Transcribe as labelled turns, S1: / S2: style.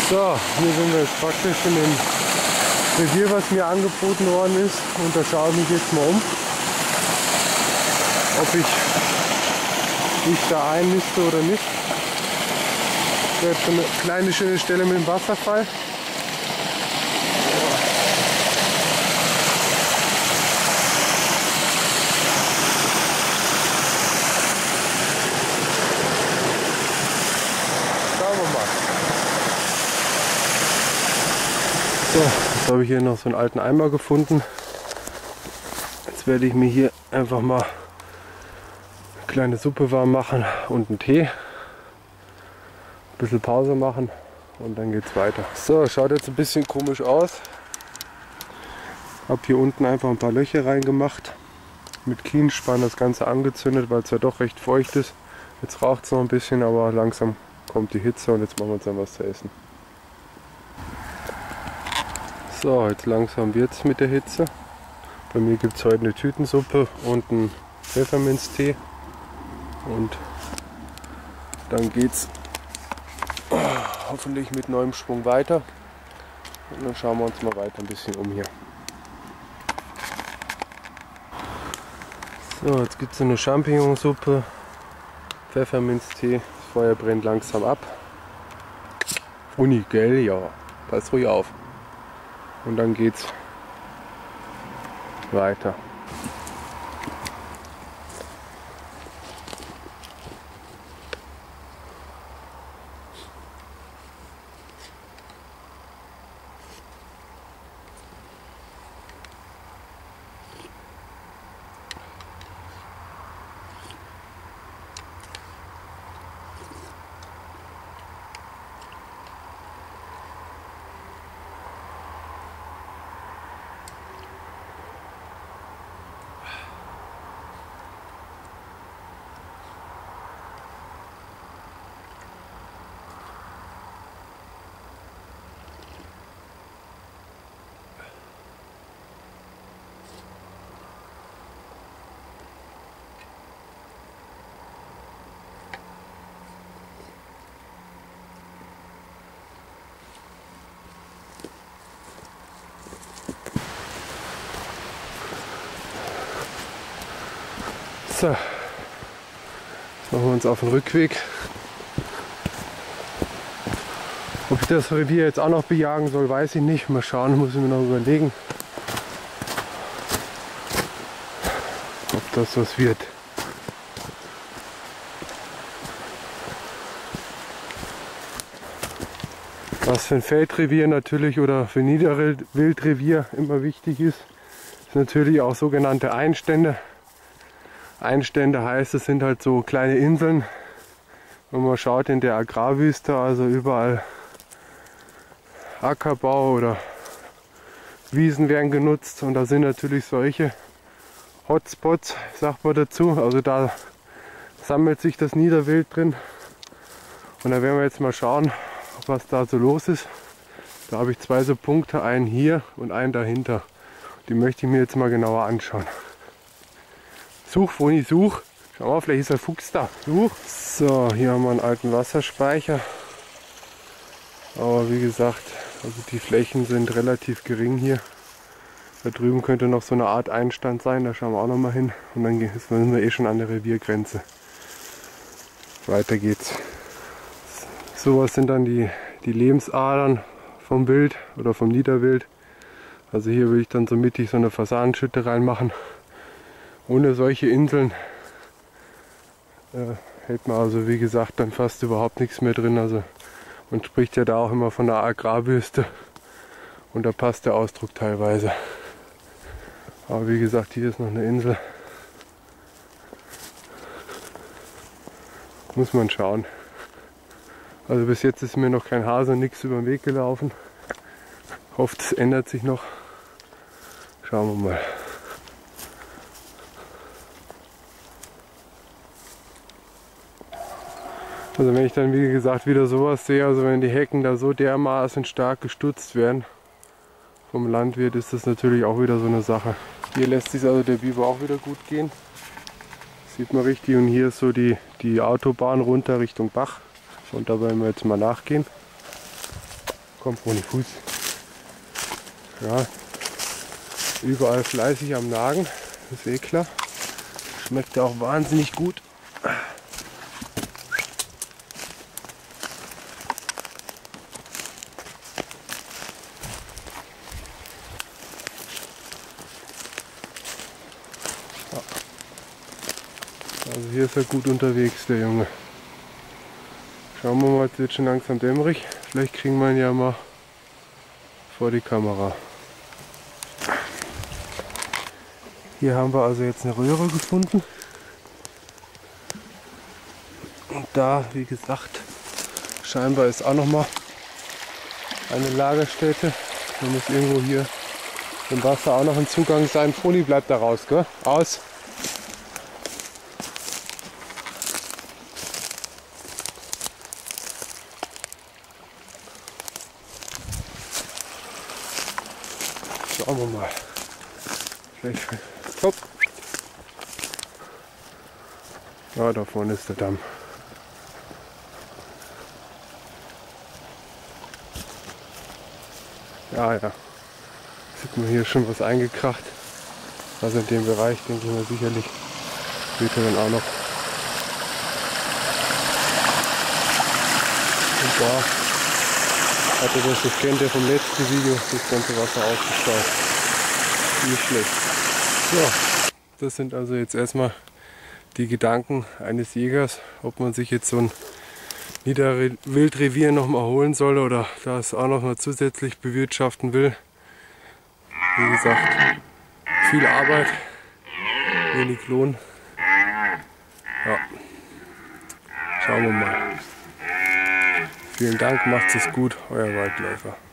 S1: So, hier sind wir jetzt praktisch in dem Revier, was mir angeboten worden ist, und da schaue ich mich jetzt mal um, ob ich mich da einniste oder nicht. Da ist eine kleine schöne Stelle mit dem Wasserfall. Schauen wir mal. So, jetzt habe ich hier noch so einen alten Eimer gefunden. Jetzt werde ich mir hier einfach mal eine kleine Suppe warm machen und einen Tee. Ein bisschen Pause machen und dann geht's weiter. So, schaut jetzt ein bisschen komisch aus. Habe hier unten einfach ein paar Löcher reingemacht. Mit Kienspan das Ganze angezündet, weil es ja doch recht feucht ist. Jetzt raucht es noch ein bisschen, aber langsam kommt die Hitze und jetzt machen wir uns dann was zu essen. So, jetzt langsam wird es mit der Hitze. Bei mir gibt es heute eine Tütensuppe und einen Pfefferminztee. Und dann geht's hoffentlich mit neuem Schwung weiter. Und dann schauen wir uns mal weiter ein bisschen um hier. So, jetzt gibt es eine Champignonsuppe, Pfefferminztee. Das Feuer brennt langsam ab. Uni, gell? Ja, pass ruhig auf. Und dann geht's weiter. So, jetzt machen wir uns auf den Rückweg. Ob ich das Revier jetzt auch noch bejagen soll, weiß ich nicht. Mal schauen, muss ich mir noch überlegen, ob das was wird. Was für ein Feldrevier natürlich oder für Niederwildrevier immer wichtig ist, ist natürlich auch sogenannte Einstände. Einstände heißt, es sind halt so kleine Inseln. Wenn man schaut in der Agrarwüste, also überall Ackerbau oder Wiesen werden genutzt, und da sind natürlich solche Hotspots, sagt man dazu. Also da sammelt sich das Niederwild drin, und da werden wir jetzt mal schauen, was da so los ist. Da habe ich zwei so Punkte, einen hier und einen dahinter. Die möchte ich mir jetzt mal genauer anschauen. Such, Foni, such. Schau mal, vielleicht ist ein Fuchs da. Such. So, hier haben wir einen alten Wasserspeicher. Aber wie gesagt, also die Flächen sind relativ gering hier. Da drüben könnte noch so eine Art Einstand sein. Da schauen wir auch noch mal hin. Und dann sind wir eh schon an der Reviergrenze. Weiter geht's. Sowas sind dann die Lebensadern vom Wild oder vom Niederwild. Also hier würde ich dann so mittig so eine Fasanenschütte reinmachen. Ohne solche Inseln hält man also, wie gesagt, dann fast überhaupt nichts mehr drin. Also man spricht ja da auch immer von der Agrarwüste, und da passt der Ausdruck teilweise. Aber wie gesagt, hier ist noch eine Insel. Muss man schauen. Also bis jetzt ist mir noch kein Hase, nichts über den Weg gelaufen. Hofft, es ändert sich noch. Schauen wir mal. Also wenn ich dann, wie gesagt, wieder sowas sehe, also wenn die Hecken da so dermaßen stark gestutzt werden vom Landwirt, ist das natürlich auch wieder so eine Sache. Hier lässt sich also der Biber auch wieder gut gehen. Sieht man richtig, und hier ist so die Autobahn runter Richtung Bach, und da wollen wir jetzt mal nachgehen. komm, Bruni, Fuß. Ja, überall fleißig am Nagen, ist eh klar. Schmeckt ja auch wahnsinnig gut. Also hier ist er gut unterwegs, der Junge. Schauen wir mal, es wird schon langsam dämmerig. Vielleicht kriegen wir ihn ja mal vor die Kamera. Hier haben wir also jetzt eine Röhre gefunden. Und da, wie gesagt, scheinbar ist auch noch mal eine Lagerstätte. Da muss irgendwo hier im Wasser auch noch ein Zugang sein. Froni bleibt da raus, gell? Aus! Schauen wir mal. Vielleicht. Hopp! Ja, da vorne ist der Damm. Ja, ja. Sieht man hier schon was eingekracht. Also in dem Bereich denke ich mal sicherlich später dann auch noch. Und da hatte das kennt ihr vom letzten Video, das ganze Wasser aufgestaut. Nicht schlecht. Ja, das sind also jetzt erstmal die Gedanken eines Jägers, ob man sich jetzt so ein Niederwildrevier noch mal holen soll oder das auch noch mal zusätzlich bewirtschaften will. Wie gesagt, viel Arbeit, wenig Lohn. Ja, schauen wir mal. Vielen Dank, macht's es gut, euer Waldläufer.